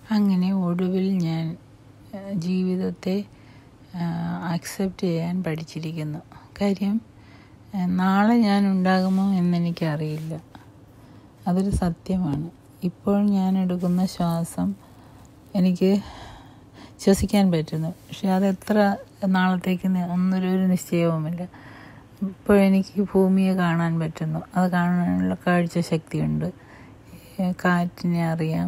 അങ്ങനെ ഒടുവിൽ ഞാൻ ജീവിതത്തെ അക്സെപ്റ്റ് ചെയ്യാൻ പഠിച്ചിരിക്കുന്നു. കാര്യം നാളെ ഞാൻ ഉണ്ടാകുമോ എന്നെനിക്കറിയില്ല. അതൊരു സത്യമാണ്. ഇപ്പോൾ ഞാൻ എടുക്കുന്ന ശ്വാസം എനിക്ക് ശ്വസിക്കാൻ പറ്റുന്നു. പക്ഷെ അതെത്ര നാളത്തേക്ക് ഒരു നിശ്ചയവുമില്ല. ഇപ്പോഴെനിക്ക് ഭൂമിയെ കാണാൻ പറ്റുന്നു. അത് കാണാനുള്ള കാഴ്ച ശക്തിയുണ്ട്. കാറ്റിനെ അറിയാം,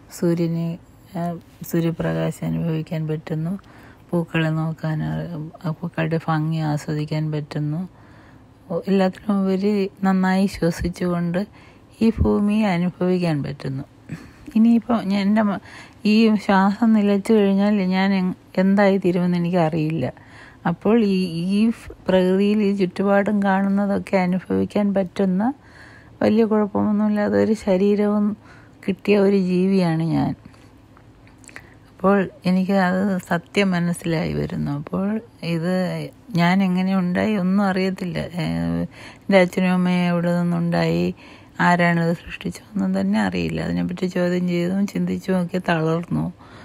സൂര്യപ്രകാശം അനുഭവിക്കാൻ പറ്റുന്നു, പൂക്കളെ നോക്കാൻ, പൂക്കളുടെ ഭംഗി ആസ്വദിക്കാൻ പറ്റുന്നു. എല്ലാത്തിനും ഉപരി നന്നായി ശ്വസിച്ചുകൊണ്ട് ഈ ഭൂമിയെ അനുഭവിക്കാൻ പറ്റുന്നു. ഇനിയിപ്പോൾ എൻ്റെ ഈ ശ്വാസം നിലച്ചു കഴിഞ്ഞാൽ ഞാൻ എന്തായിത്തീരുമെന്ന് എനിക്കറിയില്ല. അപ്പോൾ ഈ പ്രകൃതിയിൽ ഈ ചുറ്റുപാടും കാണുന്നതൊക്കെ അനുഭവിക്കാൻ പറ്റുന്ന വലിയ കുഴപ്പമൊന്നുമില്ലാതെ ഒരു ശരീരവും കിട്ടിയ ഒരു ജീവിയാണ് ഞാൻ. അപ്പോൾ എനിക്ക് അത് സത്യം മനസ്സിലായി വരുന്നു. അപ്പോൾ ഇത് ഞാൻ എങ്ങനെ ഉണ്ടായി ഒന്നും അറിയത്തില്ല. എൻ്റെ അച്ഛനും അമ്മയും എവിടെ നിന്നുണ്ടായി, ആരാണിത് സൃഷ്ടിച്ചതെന്നും തന്നെ അറിയില്ല. അതിനെപ്പറ്റി ചോദ്യം ചെയ്തും ചിന്തിച്ചും ഒക്കെ തളർന്നു.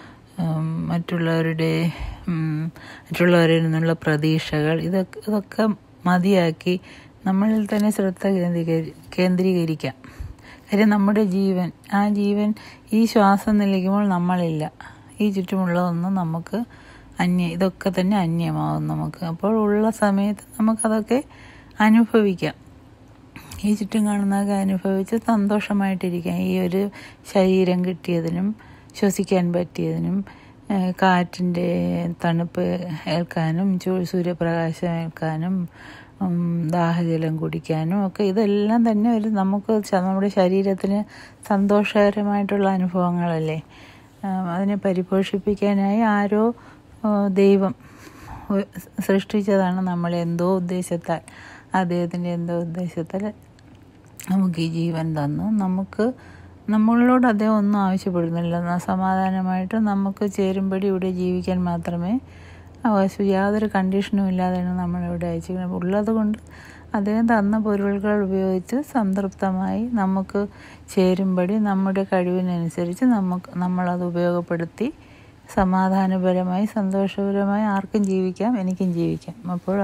മറ്റുള്ളവരിൽ നിന്നുള്ള പ്രതീക്ഷകൾ ഇതൊക്കെ മതിയാക്കി നമ്മളിൽ തന്നെ ശ്രദ്ധ കേന്ദ്രീകരിക്കാം. കാര്യം നമ്മുടെ ജീവൻ ഈ ശ്വാസം നിലയ്ക്കുമ്പോൾ നമ്മളില്ല. ഈ ചുറ്റുമുള്ളതൊന്നും നമുക്ക് ഇതൊക്കെ തന്നെ അന്യമാവും നമുക്ക്. അപ്പോൾ ഉള്ള സമയത്ത് നമുക്കതൊക്കെ അനുഭവിക്കാം. ഈ ചുറ്റും കാണുന്നതൊക്കെ അനുഭവിച്ച് സന്തോഷമായിട്ടിരിക്കാം. ഈ ഒരു ശരീരം കിട്ടിയതിനും ശ്വസിക്കാൻ പറ്റിയതിനും കാറ്റിൻ്റെ തണുപ്പ് ഏൽക്കാനും സൂര്യപ്രകാശം ഏൽക്കാനും ദാഹജലം കുടിക്കാനും ഒക്കെ ഇതെല്ലാം തന്നെ നമുക്ക് നമ്മുടെ ശരീരത്തിന് സന്തോഷകരമായിട്ടുള്ള അനുഭവങ്ങളല്ലേ. അതിനെ പരിപോഷിപ്പിക്കാനായി ആരോ ദൈവം സൃഷ്ടിച്ചതാണ് നമ്മളെ. അദ്ദേഹത്തിൻ്റെ എന്തോ ഉദ്ദേശത്താൽ നമുക്ക് ഈ ജീവൻ തന്നു. നമ്മളോട് അദ്ദേഹം ഒന്നും ആവശ്യപ്പെടുന്നില്ല. സമാധാനമായിട്ട് നമുക്ക് ചേരുമ്പടി ഇവിടെ ജീവിക്കാൻ മാത്രമേ യാതൊരു കണ്ടീഷനും ഇല്ലാതെയാണ് നമ്മളിവിടെ അയച്ചിരിക്കുന്നത്. ഉള്ളത് കൊണ്ട് അദ്ദേഹം തന്ന പൊരുളുകൾ ഉപയോഗിച്ച് സംതൃപ്തമായി നമുക്ക് ചേരുമ്പടി നമ്മുടെ കഴിവിനനുസരിച്ച് നമ്മളത് ഉപയോഗപ്പെടുത്തി സമാധാനപരമായി സന്തോഷപരമായി ആർക്കും ജീവിക്കാം, എനിക്കും ജീവിക്കാം. അപ്പോൾ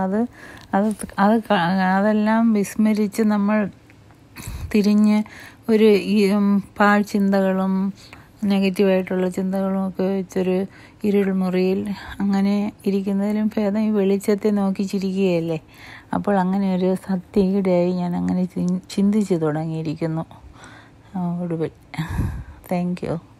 അതെല്ലാം വിസ്മരിച്ച് നമ്മൾ തിരിഞ്ഞ് ഈ പാഴ്ചിന്തകളും നെഗറ്റീവായിട്ടുള്ള ചിന്തകളും ഒക്കെ വെച്ചൊരു ഇരുൾമുറിയിൽ അങ്ങനെ ഇരിക്കുന്നതിലും ഭേദം ഈ വെളിച്ചത്തെ നോക്കി ചിരിക്കുകയല്ലേ. അപ്പോൾ അങ്ങനെ ഒരു സത്യയുടെയായി ഞാൻ അങ്ങനെ ചിന്തിച്ച് തുടങ്ങിയിരിക്കുന്നു ഒടുവിൽ. Thank U.